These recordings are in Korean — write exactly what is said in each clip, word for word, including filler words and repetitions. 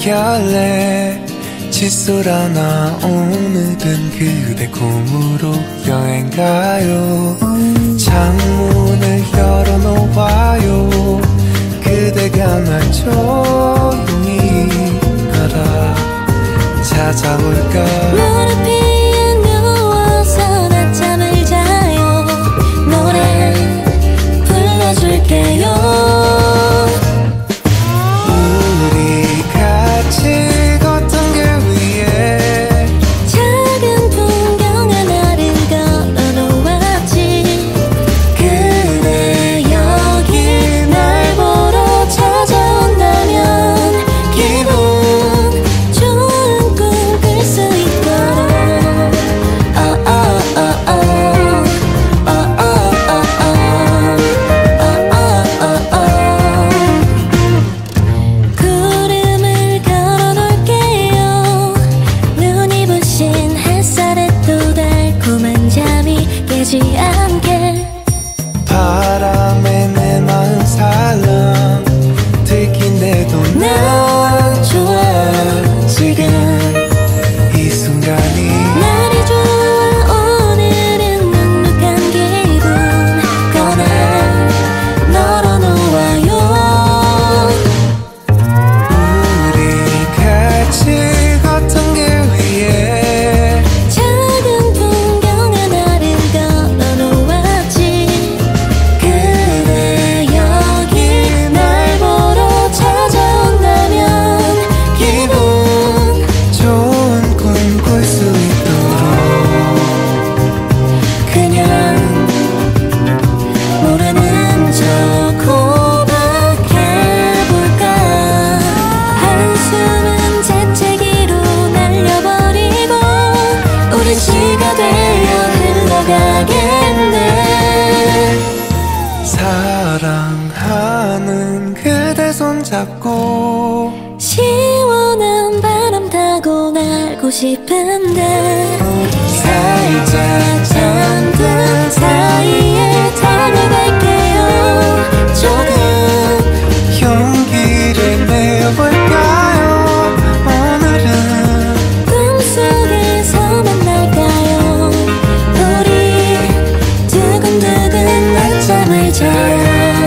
한켤레 칫솔하나 오늘은 그대 꿈으로 여행 가요. 창문을 열어놓아요. 그대가 날 조용히 가라 찾아올까. 무릎이 누워서 낮잠을 자요. 노래 불러줄게요. 우리 같이 걷던 길 위에 작은 풍경 하나를 걸어놓았지. 그대 여기 날 보러 찾아온다면 기분 좋은 꿈 꿀 수 있도록. 구름을 걸어놓을게요. 눈이 부신 햇살에 또 달콤한 잠이 깨지 않게. 바람에 내 마음 살랑 들킨데도 난 좋아. 지금 이 순간이 날이 좋아. 오늘은 눅눅한 기분 꺼내 널어놓아요. 우리 같이 걷던 길 위에 작은 풍경 하나를 걸어놓았지. 그대 여기 날 보러 찾아온다면 기분 좋은 꿈 꿀 수 있도록 그냥 모르는 척 고백해볼까. 한숨은 재채기로 날려버리고 우린 시가 되어 흘러가겠네. 사랑하는 그대 손잡고 시원한 바람 타고 날고 싶은데 살짝 잠든 사이에 달려갈게요. 조금 용기를 내볼까요. 오늘은 꿈속에서 만날까요. 우리 두근두근 낮잠을 자요.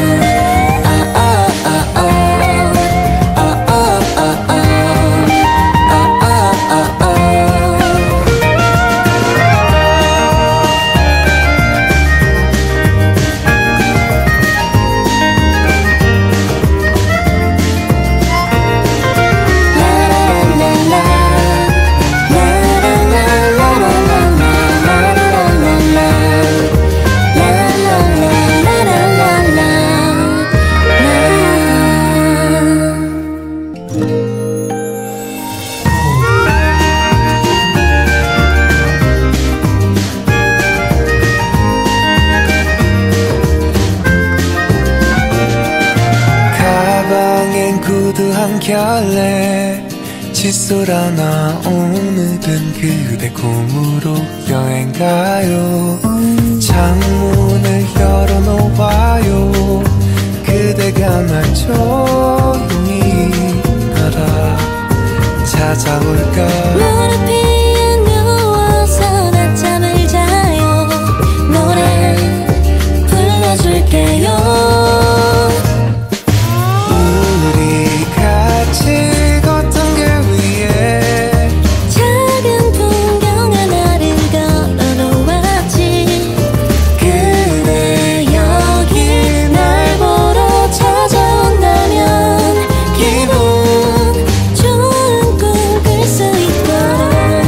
가방엔 구두 한 켤레 칫솔 하나 오늘은 그대 꿈으로 여행 가요. 창문을 열어놓아요. 그대가 날 조용히 가라 찾아올까. 무릎이 누워서 낮잠을 자요. 노래 불러줄게요. 우리 같이 걷던 길 위에 작은 풍경 하나를 걸어놓았지. 그대 여기 날 보러 찾아온다면 기분 좋은 꿈 꿀 수 있도록.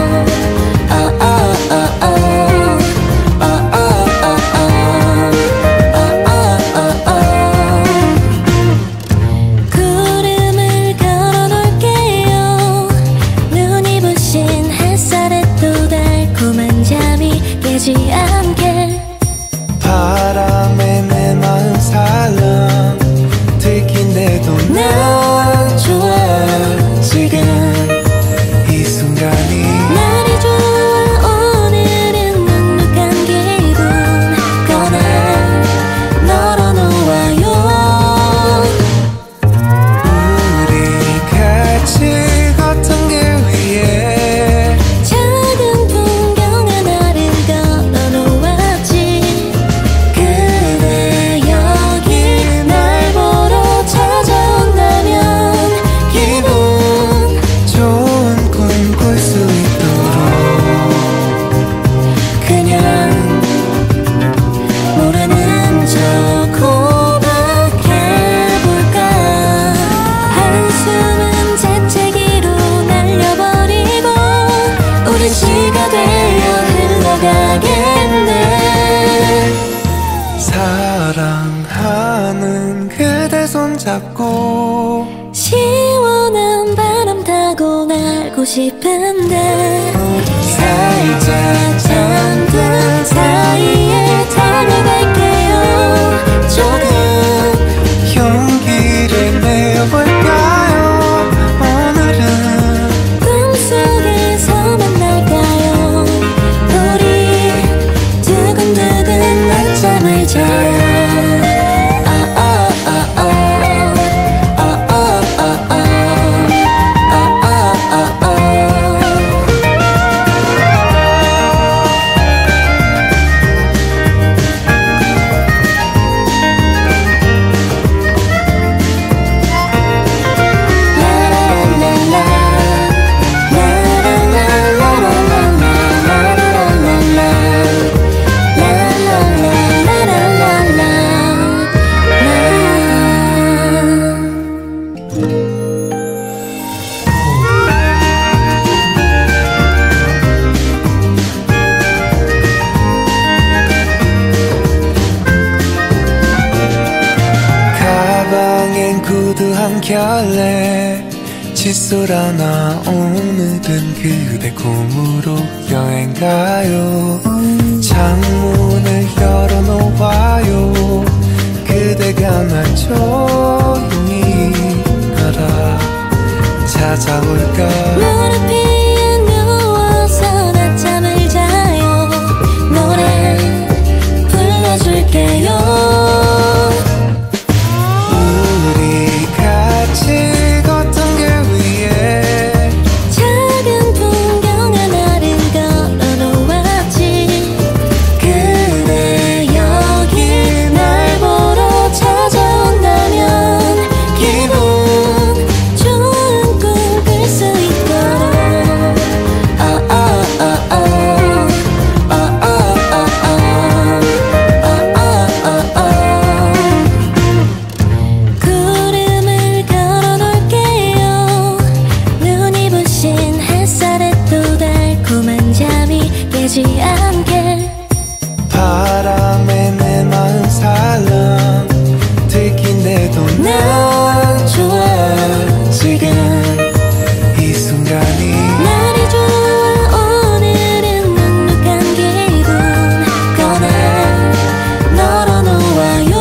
알고 싶은데 살짝 잠든 사이에 다가갈게요. 조금 용기를 내어볼까요? 오늘은 꿈속에서 만날까요? 우리 두근두근 낮잠을 자요. 결례 칫솔아 나 오늘은 그대 꿈으로 여행 가요. 창문을 열어놓아요. 그대가 날 조용히 가라 찾아올까. 무릎이 누워서 낮잠을 자요. 노래 불러줄게요. 바람에 내 마음 살랑 들킨데도 난 좋아. 지금 이 순간이 날이 좋아. 오늘은 눅눅한 기분 꺼내 널어놓아요.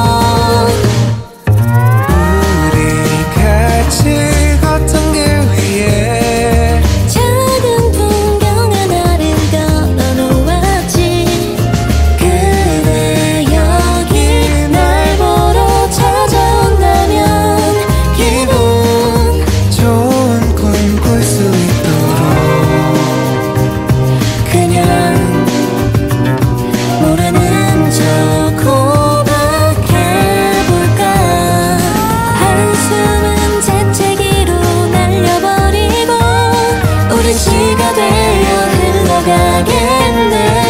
우리 같이 걷던 길 위에 작은 풍경 하나를 걸어놓았지. 그대 여기 날 보러 찾아온다면 기분 좋은 꿈 꿀 수 있도록 그냥 모르는 척 고백해볼까. 한숨은 재채기로 날려버리고 우린 시가 되어 흘러가겠네.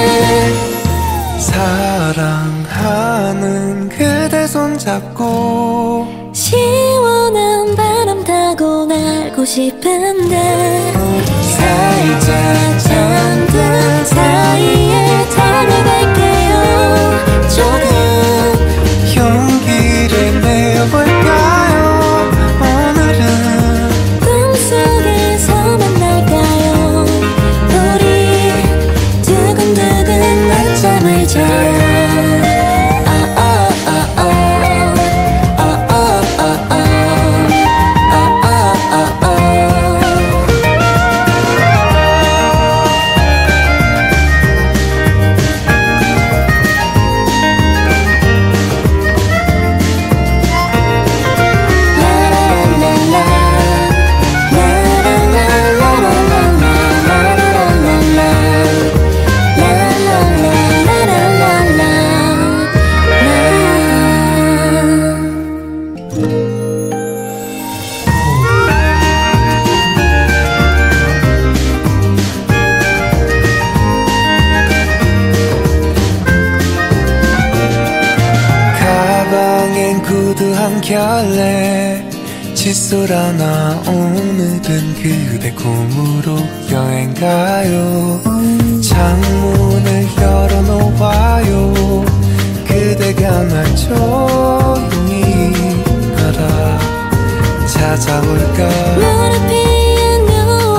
사랑하는 그대 손잡고 시원한 바람 타고 날고 싶은데 살짝 잠든 사이에 다가갈게요. 조금 용기를 내어볼까요? 오늘은 꿈속에서 만날까요? 우리 두근두근 낮잠을 자요. 구두한 켤레 칫솔아 나 오늘은 그대 꿈으로 여행 가요. 창문을 열어놓아요. 그대가 날 조용히 가라 찾아올까. 무릎이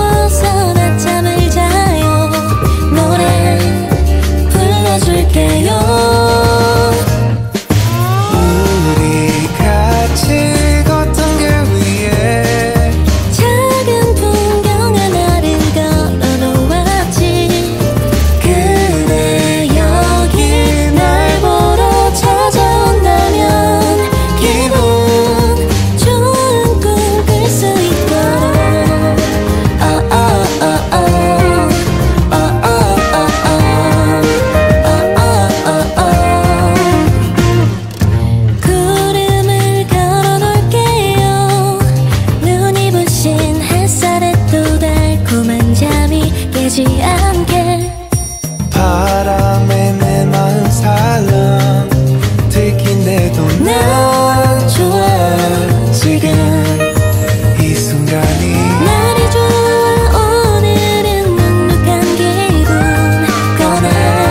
깨지 않게 바람에 내 마음 살랑 들킨데도 난 좋아. 지금 이 순간이 날이 좋아. 오늘은 눅눅한 기분 꺼내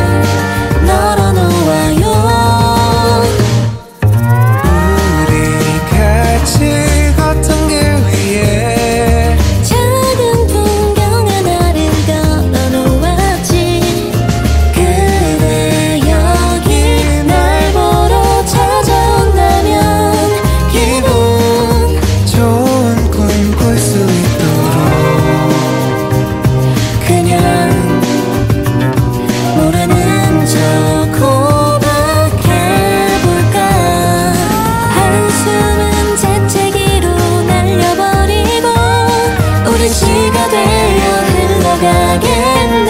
널어놓아요. 우리 같이 걷던 길 위에 작은 풍경 하나를 걸어놓았지. 그대 여기 날 보러 찾아온다면 기분 좋은 꿈 꿀 수 있도록 그냥 모르는 척 고백해볼까. 한숨은 재채기로 날려버리고 우린 시가 되어 흘러가겠네.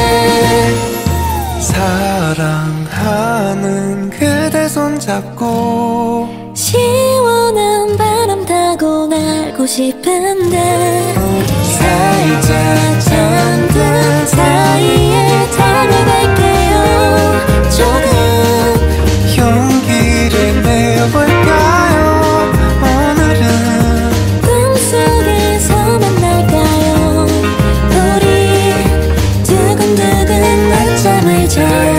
사랑하는 그대 손잡고 시원한 바람 타고 날고 싶은데 살짝 잠든 사이에 다가갈게요. 조금 용기를 내어볼까요? 오늘은 꿈속에서 만날까요? 우리 두근두근 낮잠을 자요.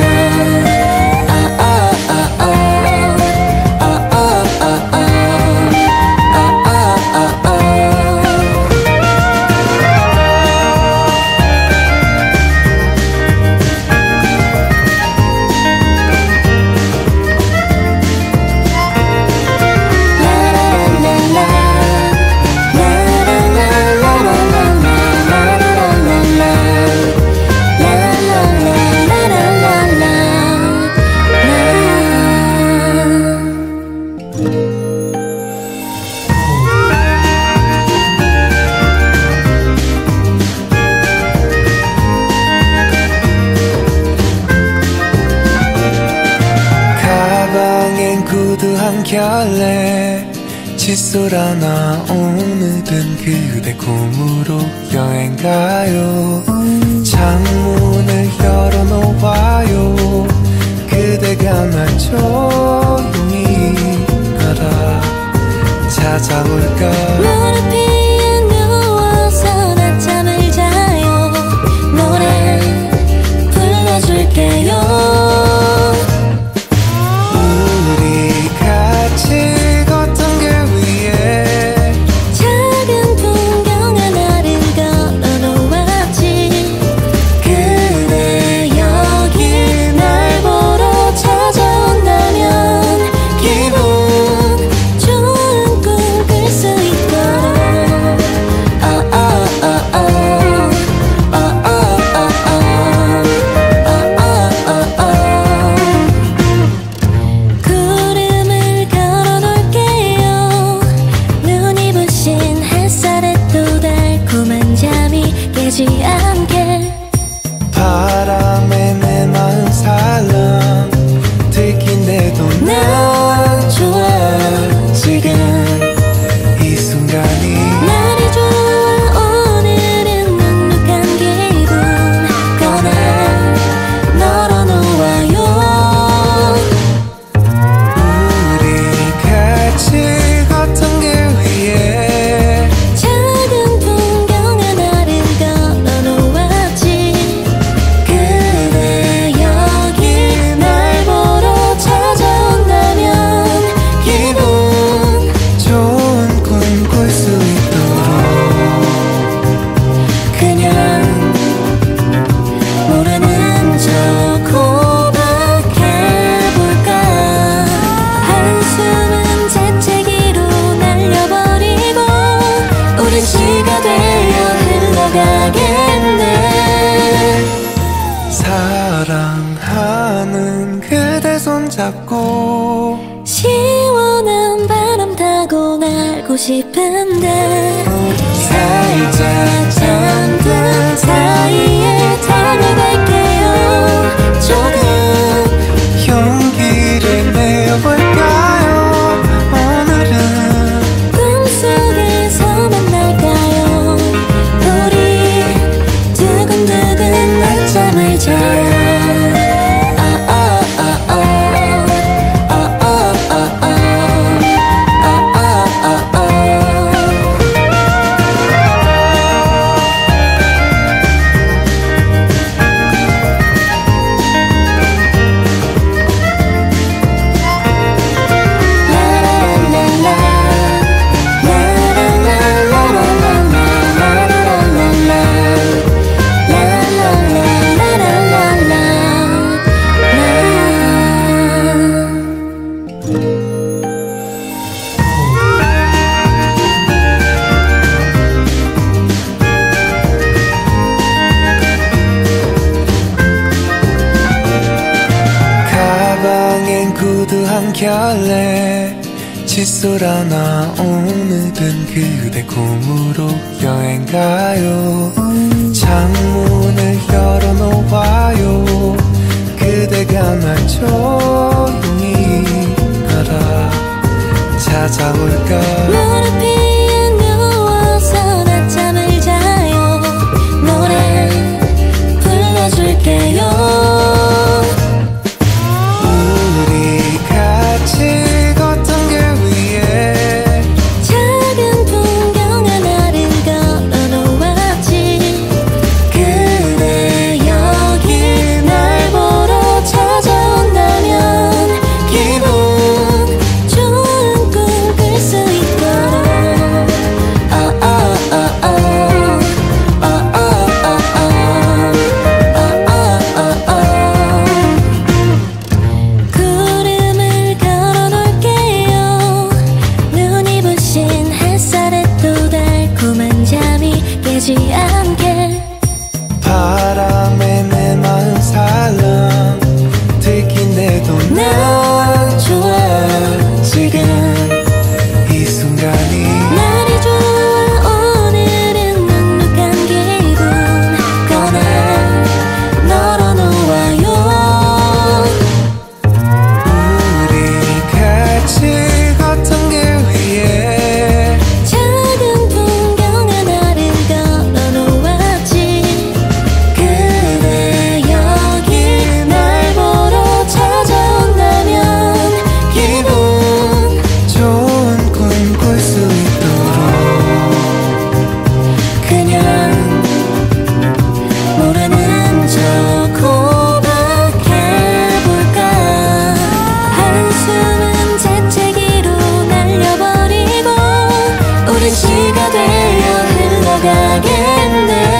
가방엔 구두 한 켤레 칫솔 하나. 오늘은 그대 꿈으로 여행 가요. 창문을 열어놓아요. 그대가 날 조용히 알아 찾아올까. 무릎 위에 누워서 낮잠을 자요. 노래 불러줄게요. 우리 같이 걷던 길 위에 작은 풍경 하나를 걸어놓았지. 그대 여기 날 보러 찾아온다면 기분 좋은 꿈 꿀 수 있도록 구름을 걸어놓을게요. 눈이 부신 햇살에 또 달콤한 잠이 깨지 않게 바람에 내 마음 살랑 들킨데도 난 좋아. 지금 이 순간이 날이 좋아. 오늘은 눅눅한 기분 꺼내 널어놓아요. 우리 같이 걷던 길 위에 작은 풍경 하나를 걸어놓았지. 그대 여기 날 보러 찾아온다면 기분 좋은 꿈 꿀 수 있도록 그냥 모르는 척 고백해볼까. 한숨은 재채기로 날려버리고 우린 시가 되어 흘러가겠네. 사랑하는 그대 손잡고 시원한 바람 타고 날고 싶은데 살짝 잠든 사이에 다가갈게요. 조금 용기를 내어볼까요? 오늘은 꿈속에서 만날까요? 우리 두근두근 낮잠을 자요. 한 켤레 칫솔 하나 오늘은 그대 곰으로 여행 가요. 창문을 열어놓아요. 그대가 날 조용히 알아 찾아올까. 무릎이 누워서 낮잠을 자요. 노래 불러줄게요. 바람에 내 마음 살랑 들킨데도 난 좋아. 지금 이 순간이 날이 좋아. 오늘은 눅눅한 기분 꺼내 널어놓아요. 우리 같이 걷던 길 위에 작은 풍경 하나를 걸어놓았지. 그대 여기 날 보러 찾아온다면 기분 좋은 꿈 꿀 수 있도록 그냥 모르는 척 고백해볼까. 한숨은 재채기로 날려버리고 우린 시가 되어 흘러가겠네.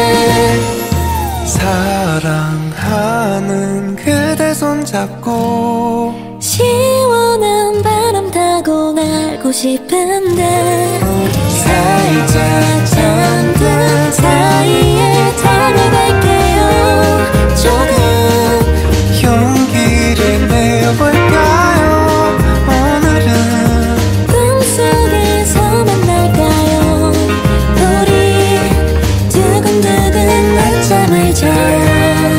사랑하는 그대 손잡고 시원한 바람 타고 날고 싶은데 살짝 잠든 사이에 달려갈게요. 조금 용기를 내어볼까요. 오늘은 꿈속에서 만날까요. 우리 두근두근 낮잠을 자요.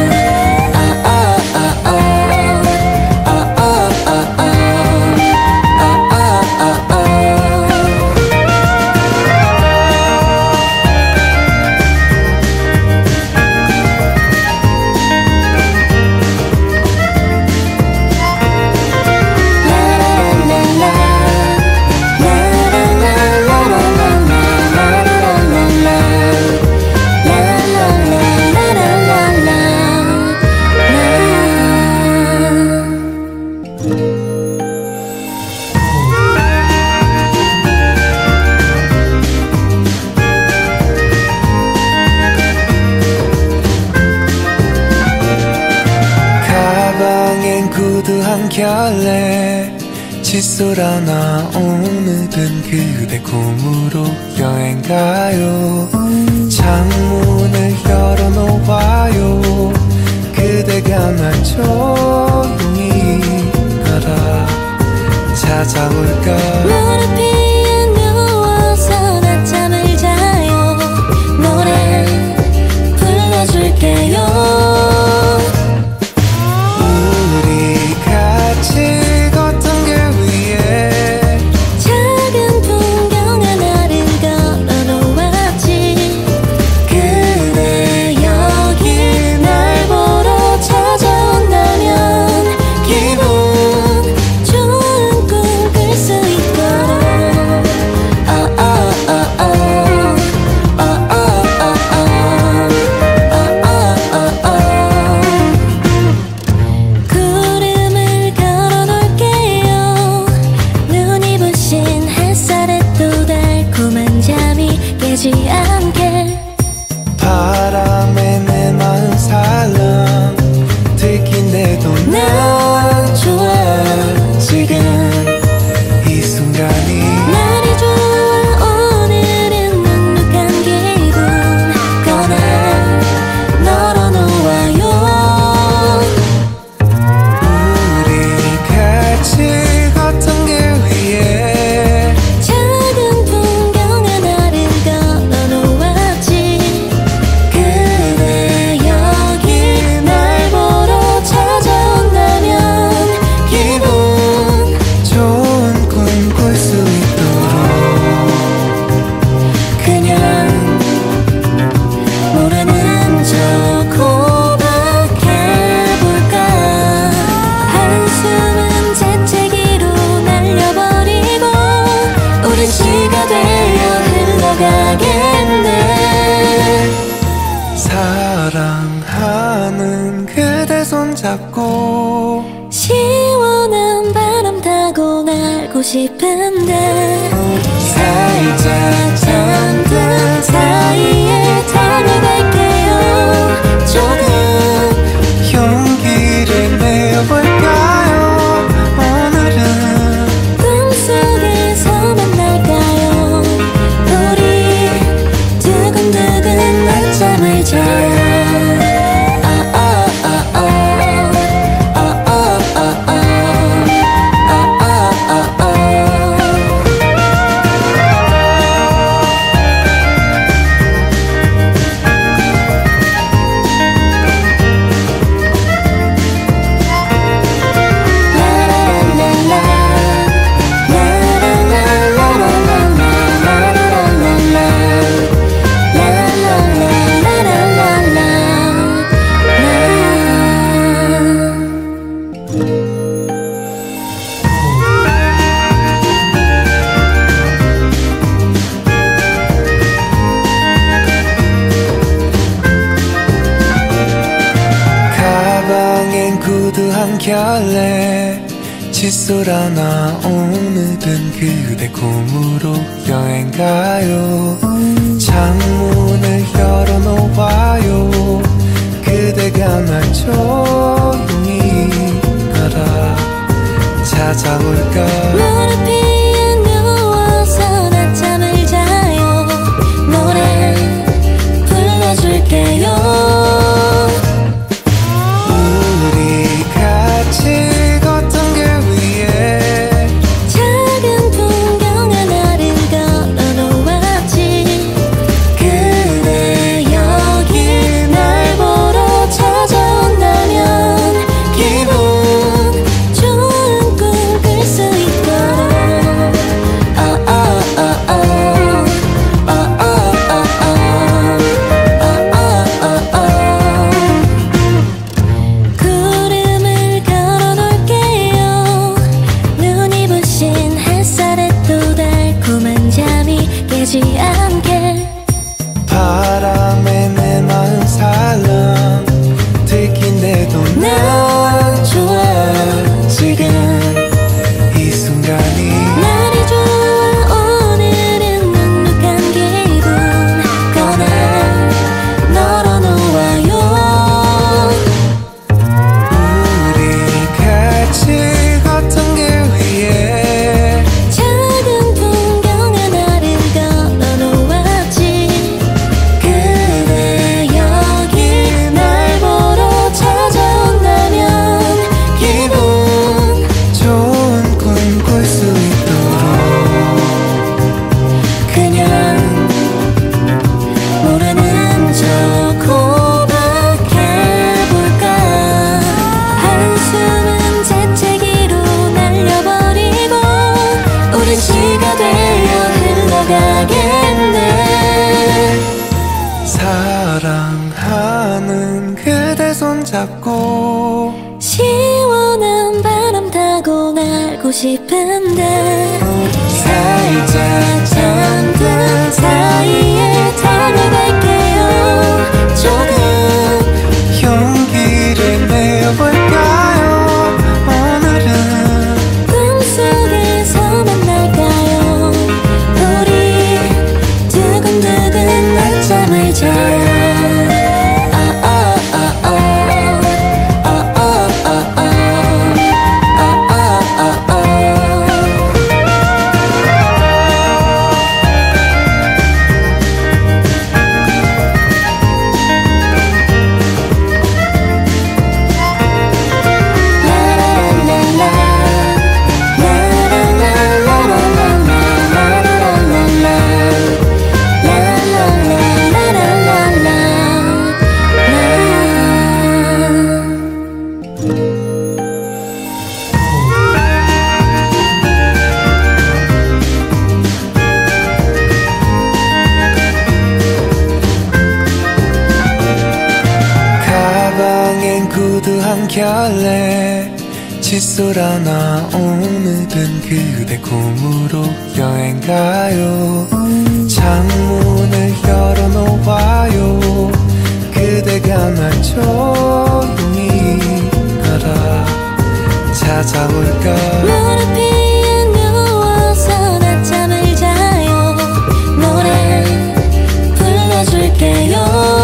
구두 한 켤레 칫솔 하나 오늘은 그대 곰으로 여행 가요. 창문을 열어놓아요. 그대가 날 조용히 알아 찾아올까. 무릎이 누워서 낮잠을 자요. 노래 불러줄게요. 날 보러 않게 바람에 내 마음 살랑 들킨데도 난 좋아. 지금 이 순간이 날이 좋아. 오늘은 눅눅한 기분 꺼내 널어놓아요. 우리 같이 걷던 길 위에 작은 풍경 하나를 걸어놓았지. 그대 여기 날 보러 찾아온다면 기분 좋은 꿈 꿀 수 있도록 그냥 모르는 척 고백해볼까. 한숨은 재채기로 날려버리고 오랜 시가 되어 흘러가겠네. 사랑하는 그대 손잡고 시원한 바람 타고 날고 싶은데 살짝 잠든 사이에 다가갈게요. 조금 용기를 내어볼까요? 오늘은 꿈속에서 만날까요? 우리 두근두근 낮잠을 자요. 가방엔 구두 한 켤레 칫솔 하나. 오늘은 그대 곰으로 여행 가요. 창문을 열어놓아요. 그대가 날 조용히 가라 찾아올까. 무릎이 누워서 낮잠을 자요. 노래 불러줄게요. 우리 같이 걷던 길 위에 작은 풍경 하나를 걸어놓았지. 그대 여기 날 보러 찾아온다면 기분 좋은 꿈 꿀 수 있도록 구름을 걸어놓을게요. 눈이 부신 햇살에 또 달콤한 잠이 깨지 않게 바람에 내 마음 살랑 들킨데도 난 좋아. 지금 이 순간이 날이 좋아. 오늘은 눅눅한 기분 꺼내 널어놓아요. 우리 같이 걷던 길 위에 작은 풍경 하나를 걸어놓았지. 그대 여기 날 보러 찾아온다면 기분 좋은 꿈 꿀 수 있도록 그냥 모르는 척 고백해볼까. 한숨은 재채기로 날려버리고 오랜 시가 되어 흘러가겠네. 사랑하는 그대 손잡고 시원한 바람 타고 날고 싶은데 살짝 잠든 사이에 다가갈게요. 조금 용기를 내어볼까요? 오늘은 꿈속에서 만날까요? 우리 두근두근 결례 칫솔 하나 오늘은 그대 곰으로 여행 가요. 창문을 열어놓아요. 그대가 날 조용히 가라 찾아올까. 무릎이 누워서 낮잠을 자요. 노래 불러줄게요.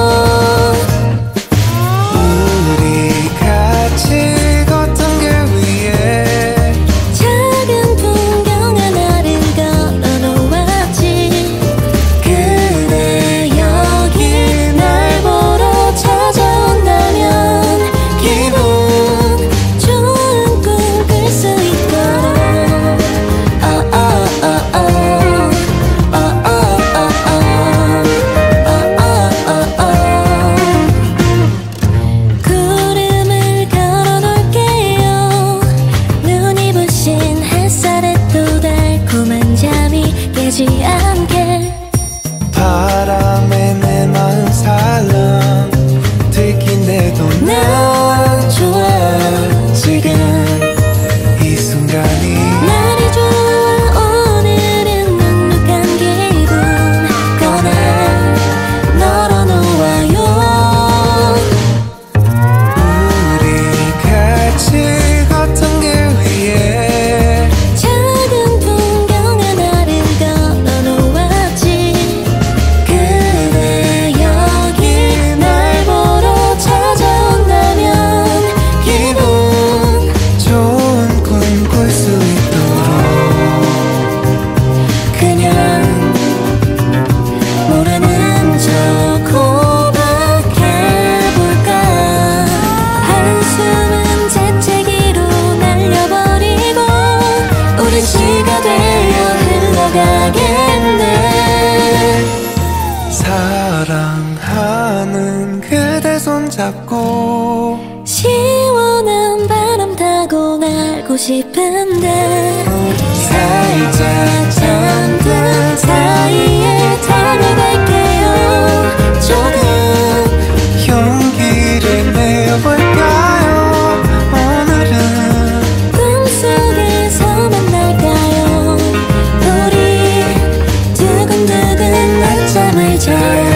바람에 내 마음 살랑 들킨데도 난 좋아. 지금 이 순간이 날이 좋아. 오늘은 눅눅한 기분 꺼내 널어놓아요. 우리 같이 걷던 길 위에 작은 풍경 하나를 걸어놓았지. 그대 여기 날 보러 찾아온다면 기분 좋은 꿈 꿀 수 있도록 그냥 모르는 척 고백해볼까. 한숨은 재채기로 날려버리고 우린 시가 되어 흘러가겠네. 사랑하는 그대 손잡고 시원한 바람 타고 날고 싶은데 살짝 잠든 사이에 달려갈게요. 조금 용기를 내어볼까요. 오늘은 꿈속에서 만날까요. 우리 두근두근 낮잠을 자요.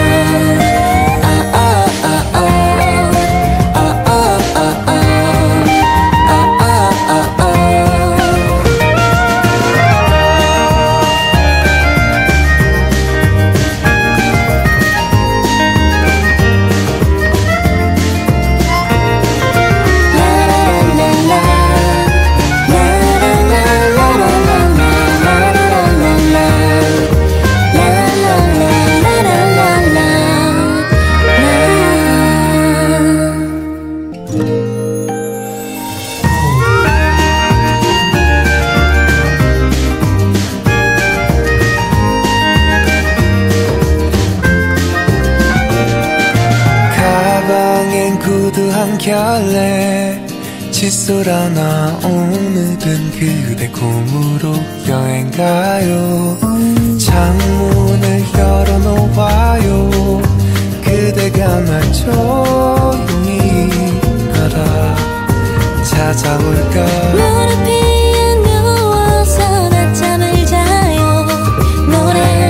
가방엔 구두 한 켤레 칫솔 하나 오늘은 그대 곰으로 여행 가요. 창문을 열어놓아요. 그대가 날 조용히 가라 찾아올까. 무릎이 누워서 낮잠을 자요. 노래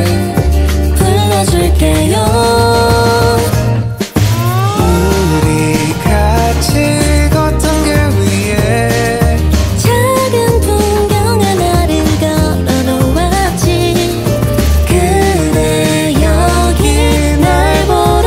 불러줄게요. 우리 같이 걷던 길 위에 작은 풍경 하나를 걸어놓았지. 그대 여기 날 보러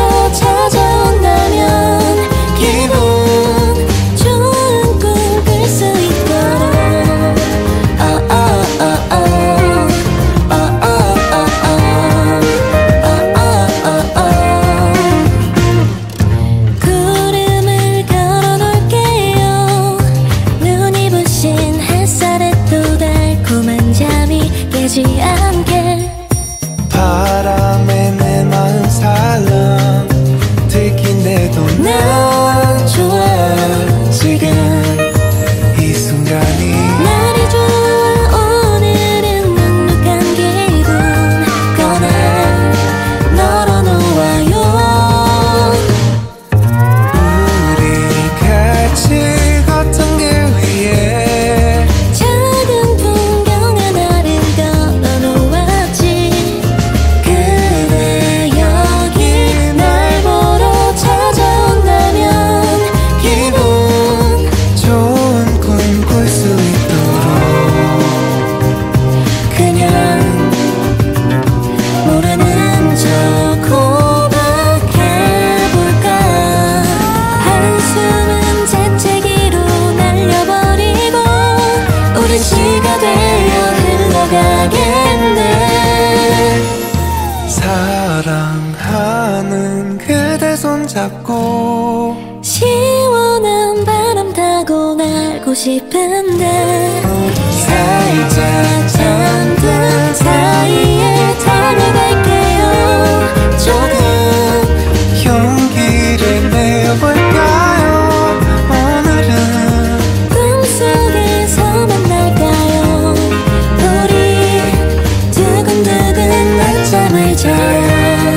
손잡고 시원한 바람 타고 날고 싶은데 살짝 잠든 사이에 달려갈게요. 조금 용기를 내어볼까요? 오늘은 꿈속에서 만날까요? 우리 두근두근 낮잠을 자요.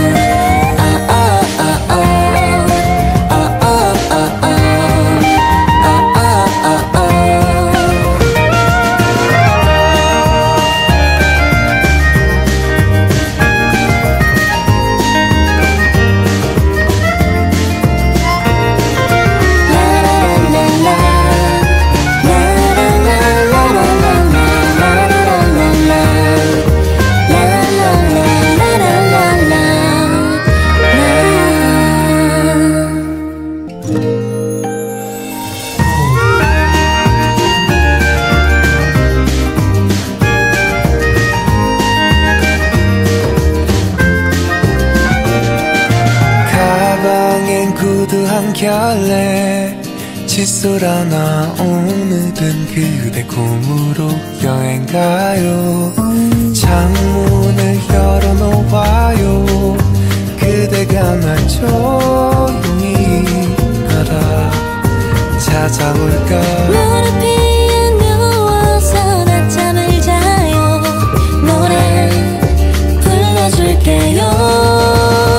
구두 한 켤레 칫솔 하나 오늘은 그대 곰으로 여행 가요. 창문을 열어놓아요. 그대가 날 조용히 알아 찾아올까. 무릎이 안 누워서 낮잠을 자요. 노래 불러줄게요.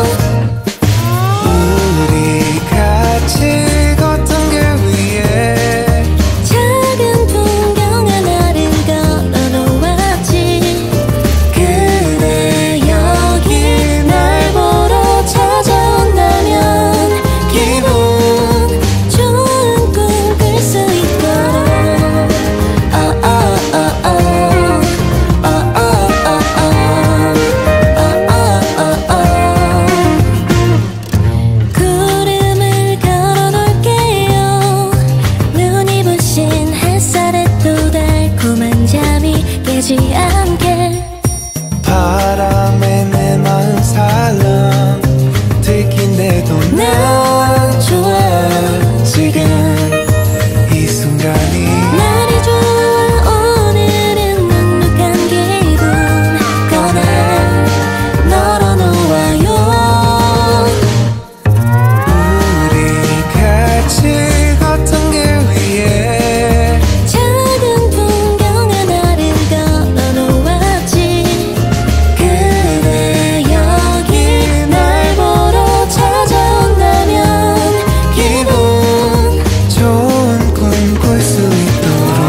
바람에 내 마음 살랑 들킨데도 난 좋아. 지금 이 순간이 날이 좋아. 오늘은 눅눅한 기분 꺼내 널어놓아요. 우리 같이 걷던 길 위에 작은 풍경 하나를 걸어놓았지. 그대 여기 날 보러 찾아온다면 기분 좋은 꿈 꿀 수 있도록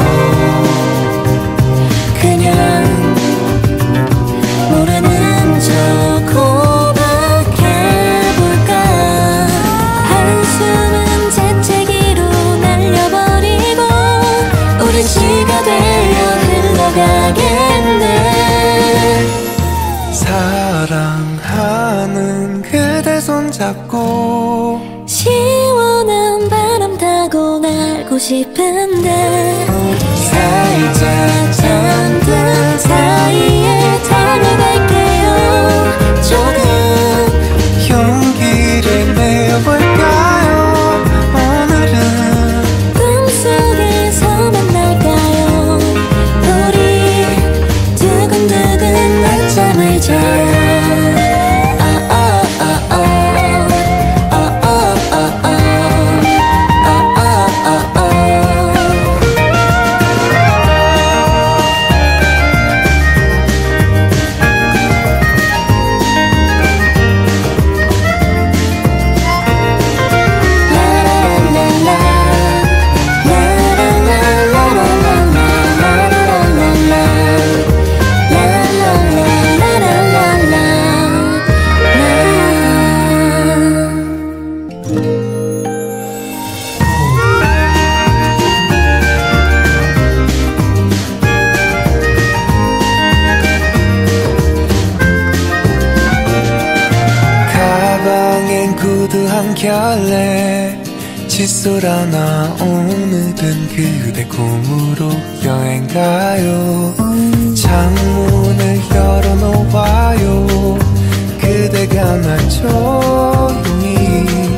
그냥 모르는 척 고백해볼까. 한숨은 재채기로 날려버리고 우린 시가 되어 흘러가겠네. 사랑하는 그대 손잡고 시원한 바람 타고 날고 싶은데 살짝 잠든 사이에 달려갈게요. 조금 용기를 내어볼까요? 오늘은 꿈속에서 만날까요? 우리 두근두근 낮잠을 자요. 구두 한 켤레 칫솔 하나 오늘은 그대 곰으로 여행 가요. 창문을 열어놓아요. 그대가 날 조용히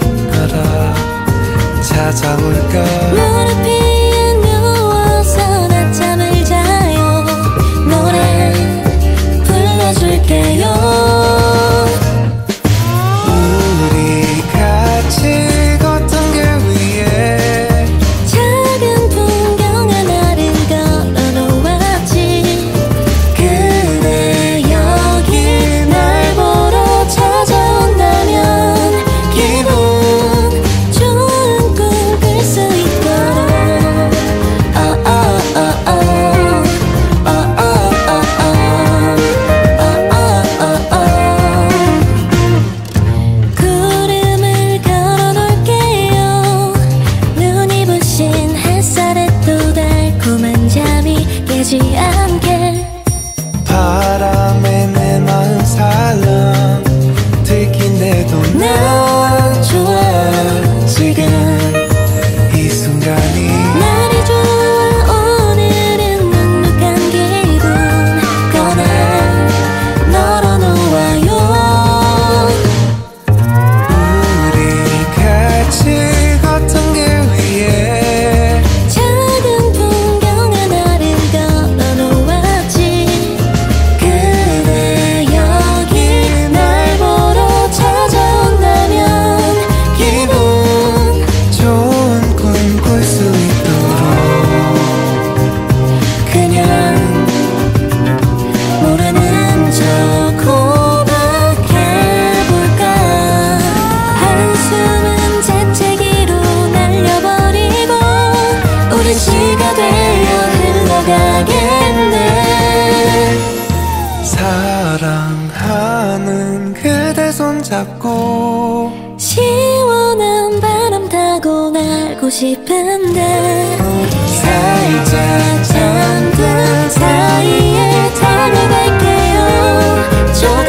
손잡고 시원한 바람 타고 날고 싶은데 살짝 잠든 사이에 다가갈게요. 조금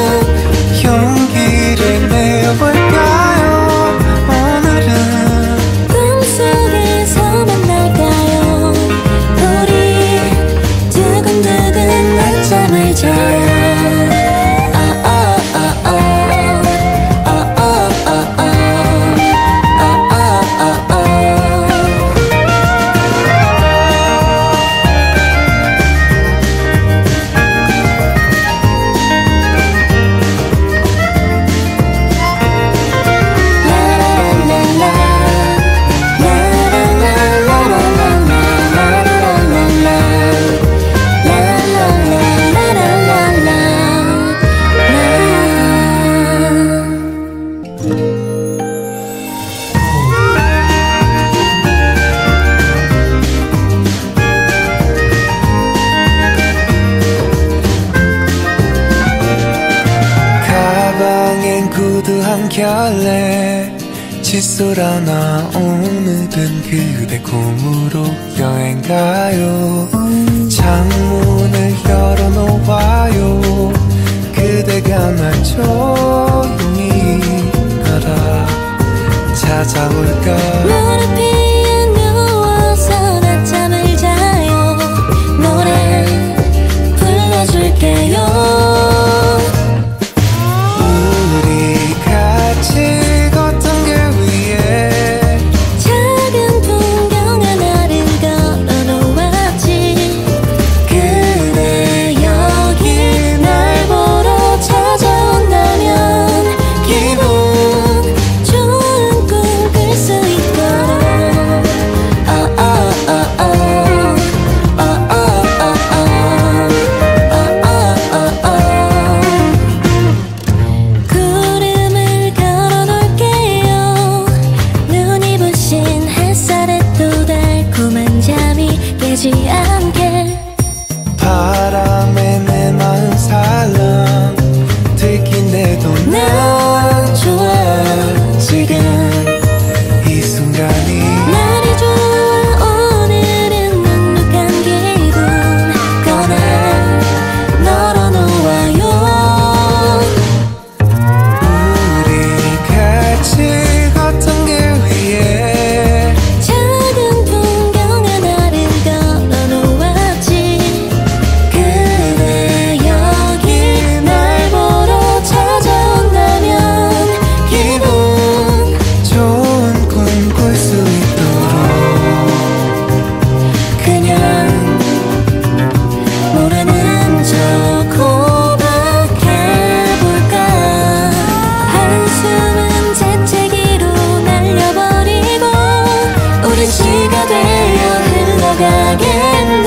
용기를 내어볼까요? 오늘은 꿈속에서 만날까요? 우리 두근두근 낮잠을 자요. 구두 한 켤레 칫솔 하나 오늘은 그대 곰으로 여행 가요. 창문을 열어놓아요. 그대가 날 조용히 가라 찾아올까. 무릎이 누워서 낮잠을 자요. 노래 불러줄게요. 바람에 내 마음 살랑 들킨데도 난 좋아. 지금 이 순간이 날이 좋아. 오늘은 눅눅한 기분 꺼내 널어놓아요. 우리 같이 걷던 길 위에 작은 풍경 하나를 걸어놓았지. 그대 여기 날 보러 찾아온다면 기분 좋은 꿈 꿀 수 있도록 그냥 모르는 척 고백해볼까. 한숨은 재채기로 날려버리고 우린 시가 되어 흘러가겠네.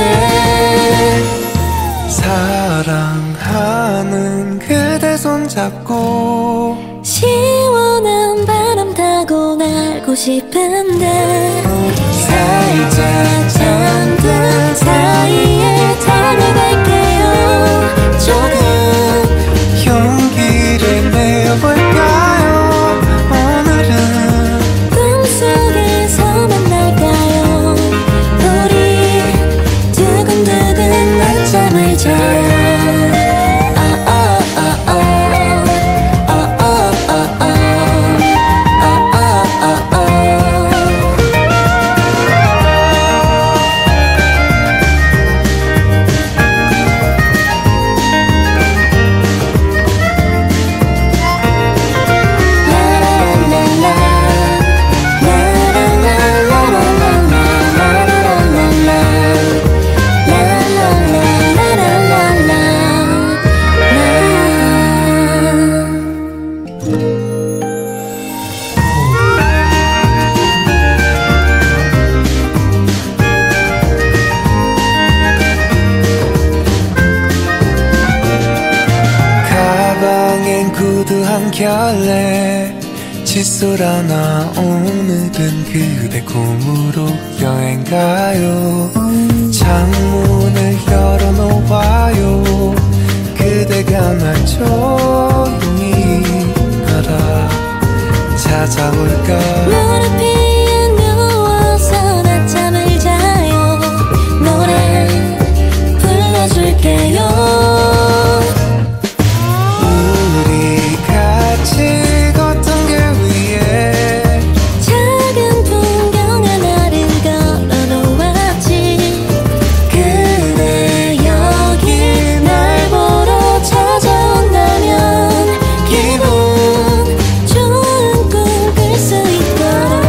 사랑하는 그대 손잡고 시원한 바람 타고 날고 싶은데 살짝 잠든 사이에 다가갈게요. 조금 용기를 내어볼까요? 오늘은 꿈속에서 만날까요? 우리 두근두근 낮잠을 자요. 구두 한 켤레 칫솔 하나 오늘은 그대 곰으로 여행 가요. 창문을 열어놓아요. 그대가 날 조용히 찾아올까. 무릎이 누워서 낮잠을 자요. 노래 불러줄게요. 우리 같이 걷던 길 위에 작은 풍경 하나를 걸어놓았지. 그대 여기 날 보러 찾아온다면 기분 좋은 꿈 꿀 수 있도록.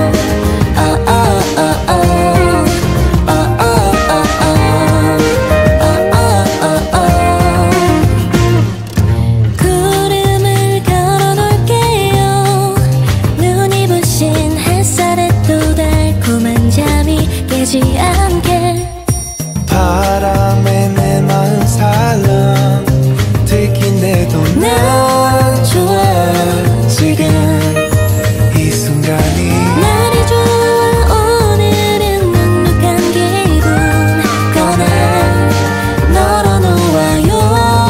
구름을 걸어놓을게요. 눈이 부신 햇살에 또 달콤한 잠이 깨지 않게. 바람에 내 마음 살랑 들킨데도 난 좋아. 지금 이 순간이 날이 좋아. 오늘은 눅눅한 기분 꺼내 널어놓아요.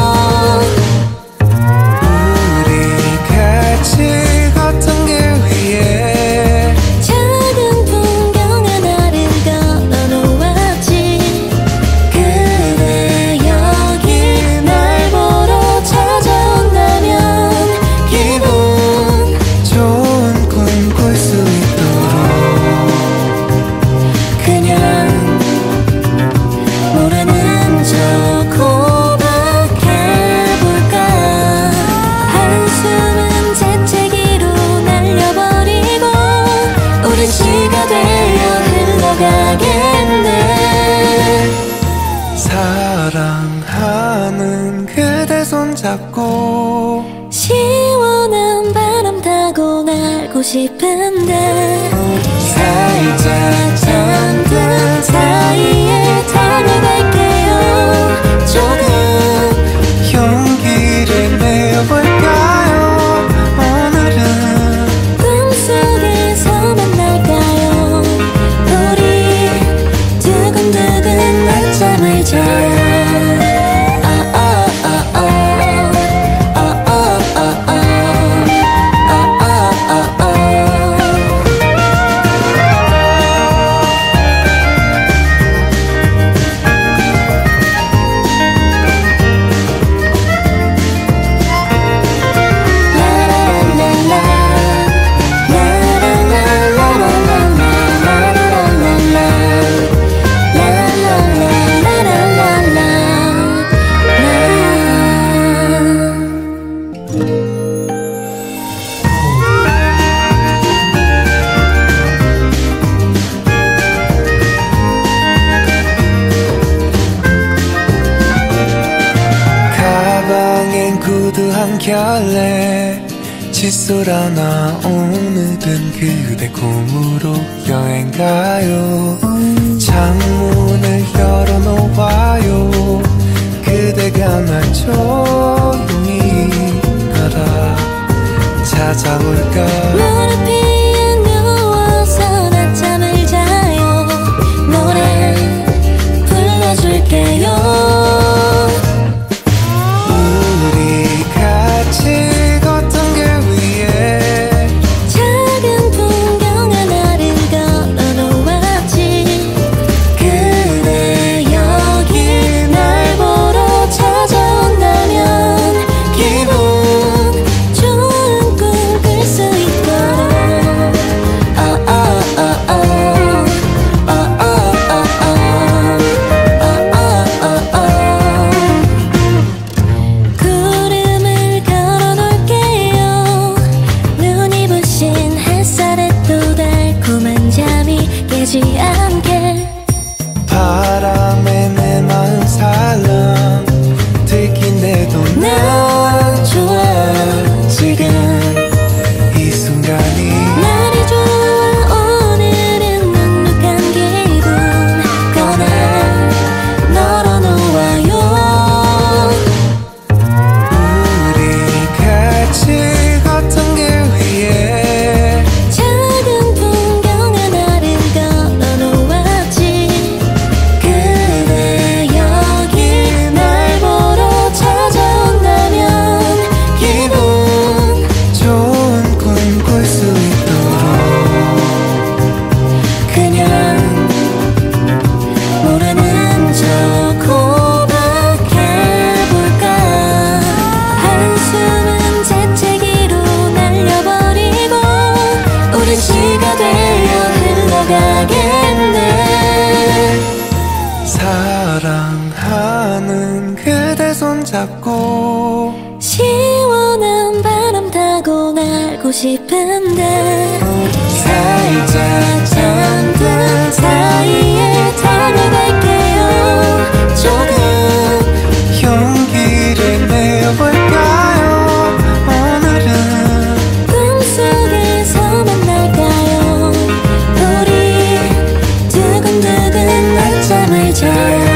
우리 같이 걷던 길 위에 작은 풍경 하나를 걸어놓았지. 그대 여기 날 보러 찾아온다면 기분 좋은 꿈 꿀 수 있도록 그냥 모르는 척 고백해볼까. 한숨은 재채기로 날려버리고 우린 시가 되어 흘러가겠네. 사랑하는 그대 손잡고 시원한 바람 타고 날고 싶은데 살짝 잠든 사이에 다가갈게요. 조금 용기를 내어볼까요. 오늘은 꿈속에서 만날까요. 우리 두근두근 낮잠을 자요. 가방엔 구두 한 켤레 칫솔 하나. 오늘은 그대 꿈으로 여행 가요. 창문을 열어놓아요. 그대가 날 조용히 가라 찾아올까. 무릎이 누워서 낮잠을 자요. 노래 불러줄게요. 우리 같이 걷던 길 위에 작은 풍경 하나를 걸어놓았지. 그대 여기 날 보러 찾아온다면 기분 좋은 꿈 꿀 수 있도록. 우린 시가 되어 흘러가겠네. 사랑하는 그대 손잡고 시원한 바람 타고 날고 싶은데 살짝 잠든 사이에 다가갈게요. 조금 용기를 내볼까요? 오늘은 꿈속에서 만날까요? 우리 두근두근 낮잠을 자요.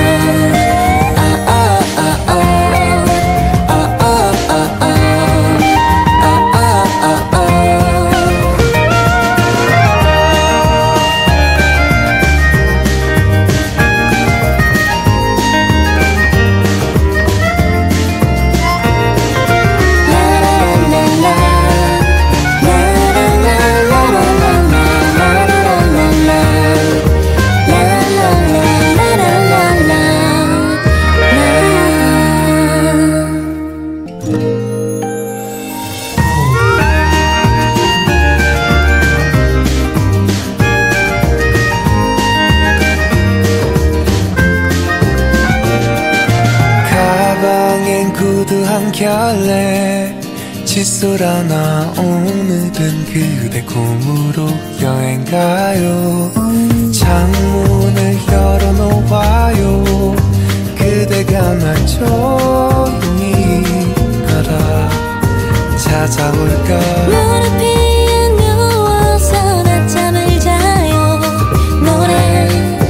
한 켤레 칫솔 하나 오늘은 그대 꿈으로 여행 가요. 창문을 열어놓아요. 그대가 날 조용히 가라 찾아올까. 무릎이 누워서 낮잠을 자요. 노래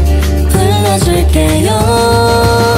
불러줄게요.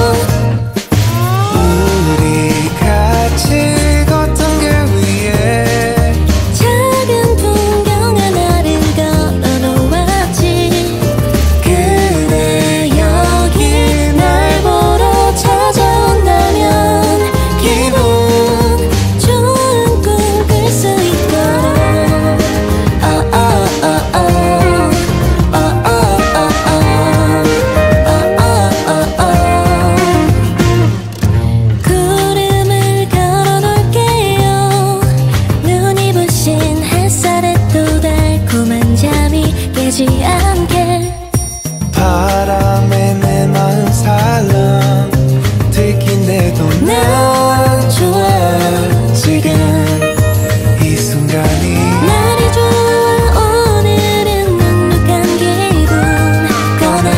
바람에 내 마음 살랑 들킨데도 난 좋아. 지금 이 순간이 날이 좋아. 오늘은 눅눅한 기분 꺼내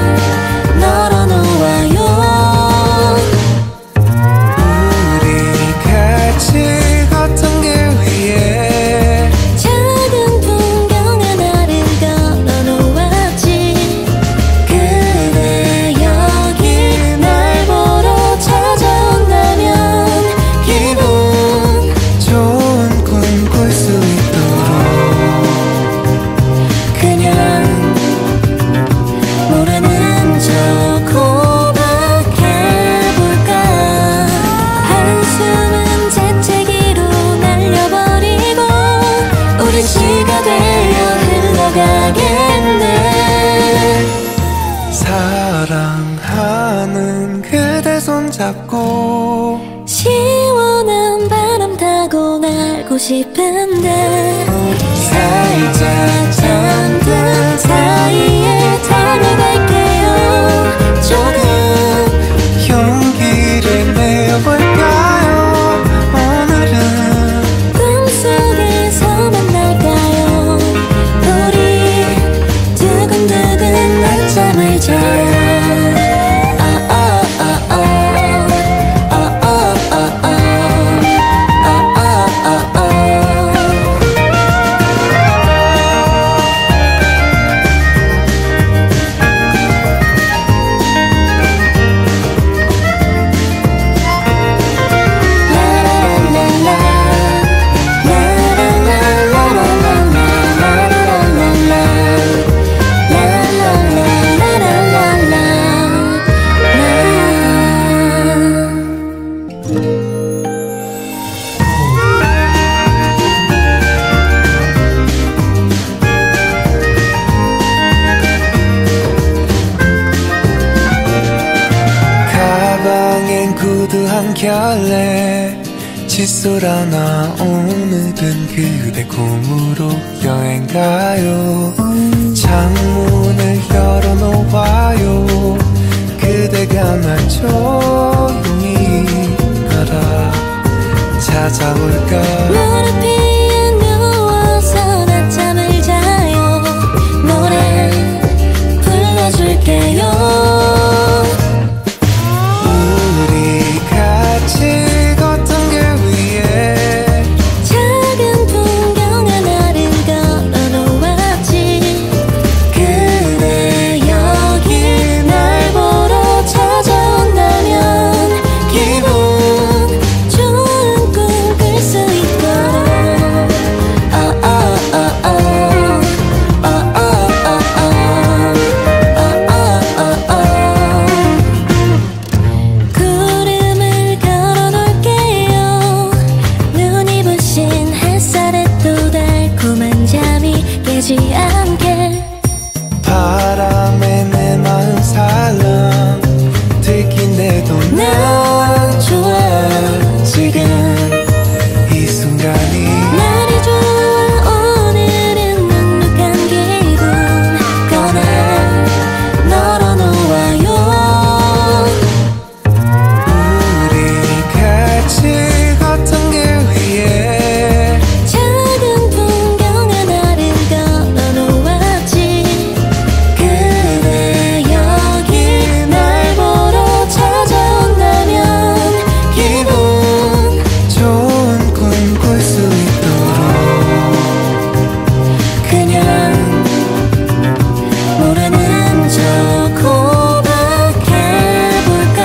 널어놓아요. 우리 같이 걷던 길 위에 작은 풍경 하나를 걸어놓았지. 그대 여기 날 보러 찾아온다면 기분 좋은 꿈 꿀 수 있도록 그냥 모르는 척 고백해볼까. 한숨은 재채기로 날려버리고 우린 시가 되어 흘러가겠네. 사랑하는 그대 손잡고 시원한 바람 타고 날고 싶은데 살짝 잠든 사이에 다가갈게요. 조금 용기를 내볼까요? 오늘은 꿈속에서 만날까요? 우리 두근두근 낮잠을 자요. 한 켤레 칫솔 하나 오늘은 그대 꿈으로 여행 가 여행가요. 창문을 열어놓아요. 그대가 날 조용히 알아 찾아올까. 무릎 위에 누워서 낮잠을 자요. 노래 불러줄게요. 우리 같이 걷던 길 위에 작은 풍경 하나를 걸어놓았지. 그대 여기 날 보러 찾아온다면 기분 좋은 꿈 꿀 수 있도록. 구름을 걸어놓을게요. 눈이 부신 햇살에 또 달콤한 잠이 깨지 않게. 바람에 내 마음 살랑 들킨데도 난 좋아. 지금 이 순간이 날이 좋아. 오늘은 눅눅한 기분 꺼내 널어놓아요. 우리 같이 걷던 길 위에 작은 풍경 하나를 걸어놓았지. 그대 여기 날 보러 찾아온다면 기분 좋은 꿈 꿀 수 있도록 그냥 모르는 척 고백해볼까.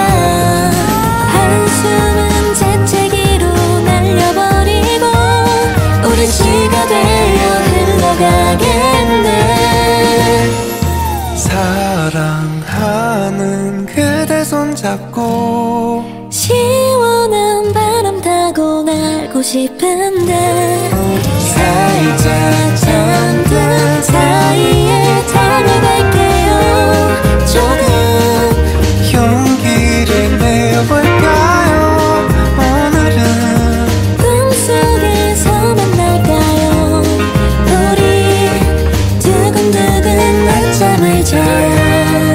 한숨은 재채기로 날려버리고 우리 시가 되어 흘러가겠네. 사랑하는 그대 손잡고 시원한 바람 타고 날고 싶은데 살짝 잠든 사이에 다가갈게요. 조금 용기를 내어볼까요. 오늘은 꿈속에서 만날까요. 우리 두근두근 낮잠을 자요.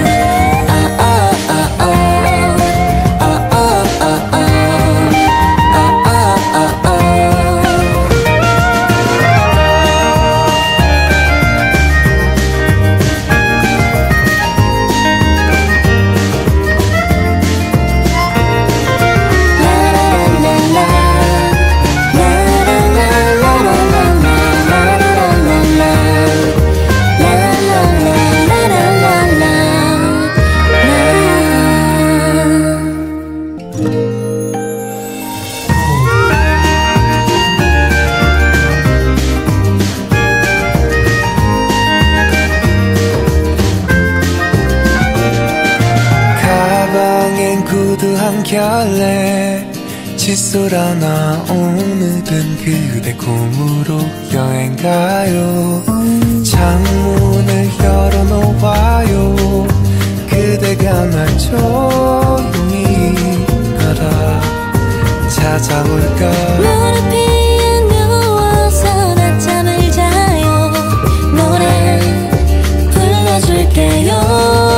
가방엔 구두 한 켤레 칫솔 하나. 오늘은 그대 꿈으로 여행가요. 창문을 열어놓아요. 그대가 날 조용히 알아 찾아올까. 무릎 위에 누워서 낮잠을 자요. 노래 불러줄게요.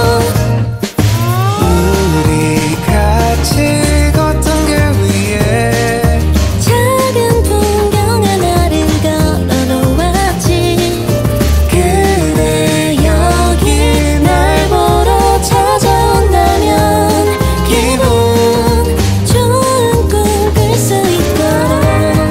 우리 같이 걷던 길 위에 작은 풍경 하나를 걸어놓았지. 그대 여기 날 보러 찾아온다면 기분 좋은 꿈 꿀 수 있도록.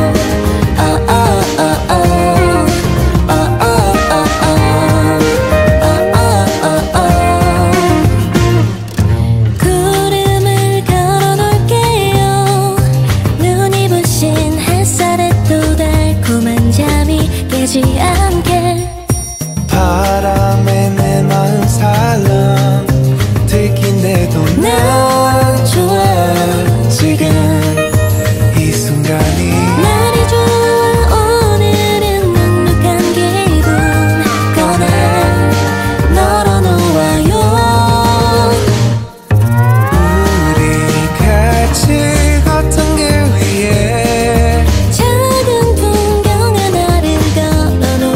구름을 걸어놓을게요. 눈이 부신 햇살에 또 달콤한 잠이 깨지 않게. 바람에 내 마음 살랑 들킨데도 난 좋아. 지금 이 순간이 날이 좋아. 오늘은 눅눅한 기분 꺼내 널어놓아요. 우리 같이 걷던 길 위에 작은 풍경 하나를 걸어놓았지.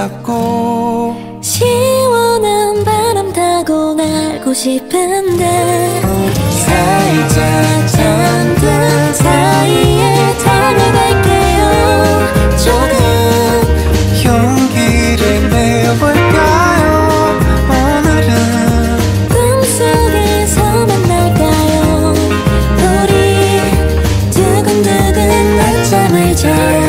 잡고 시원한 바람 타고 날고 싶은데 살짝 잠든 사이에 달려갈게요. 조금 용기를 내볼까요? 오늘은 꿈속에서 만날까요? 우리 두근두근 낮잠을 자요.